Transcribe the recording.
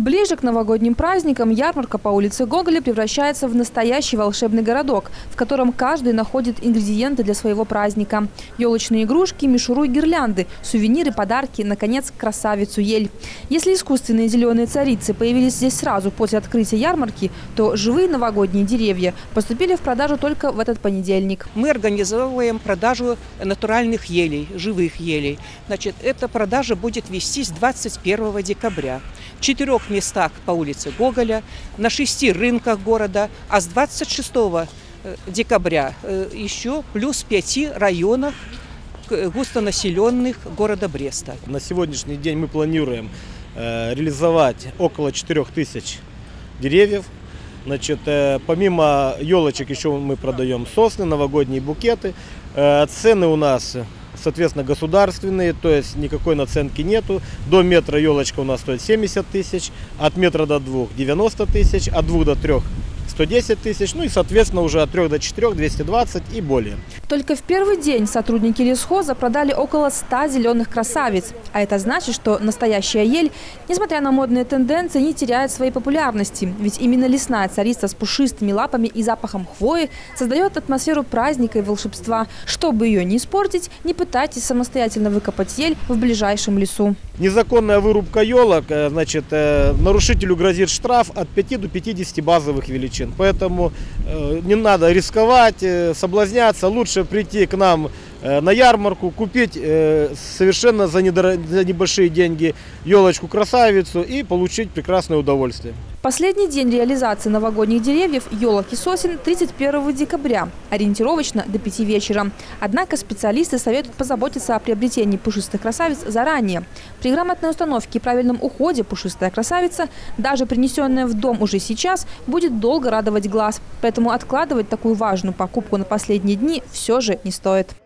Ближе к новогодним праздникам ярмарка по улице Гоголя превращается в настоящий волшебный городок, в котором каждый находит ингредиенты для своего праздника. Елочные игрушки, мишуру и гирлянды, сувениры, подарки, наконец, красавицу ель. Если искусственные зеленые царицы появились здесь сразу после открытия ярмарки, то живые новогодние деревья поступили в продажу только в этот понедельник. Мы организовываем продажу натуральных елей, живых елей. Значит, эта продажа будет вестись 21 декабря. В 4 местах по улице Гоголя, на 6 рынках города, а с 26 декабря еще плюс 5 районах густонаселенных города Бреста. На сегодняшний день мы планируем реализовать около 4000 деревьев. Значит, помимо елочек еще мы продаем сосны, новогодние букеты. Цены у нас, соответственно, государственные, то есть никакой наценки нету. До метра елочка у нас стоит 70 тысяч, от метра до 2 – 90 тысяч, от 2 до 3 – 110 тысяч, ну и, соответственно, уже от 3 до 4 – 220 и более. Только в первый день сотрудники лесхоза продали около 100 зеленых красавиц. А это значит, что настоящая ель, несмотря на модные тенденции, не теряет своей популярности. Ведь именно лесная царица с пушистыми лапами и запахом хвои создает атмосферу праздника и волшебства. Чтобы ее не испортить, не пытайтесь самостоятельно выкопать ель в ближайшем лесу. Незаконная вырубка елок, значит, нарушителю грозит штраф от 5 до 50 базовых величин. Поэтому не надо рисковать, соблазняться. Лучше прийти к нам на ярмарку, купить совершенно за небольшие деньги елочку-красавицу и получить прекрасное удовольствие. Последний день реализации новогодних деревьев, елок и сосен 31 декабря, ориентировочно до 5 вечера. Однако специалисты советуют позаботиться о приобретении пушистых красавиц заранее. При грамотной установке и правильном уходе пушистая красавица, даже принесенная в дом уже сейчас, будет долго радовать глаз. Поэтому откладывать такую важную покупку на последние дни все же не стоит.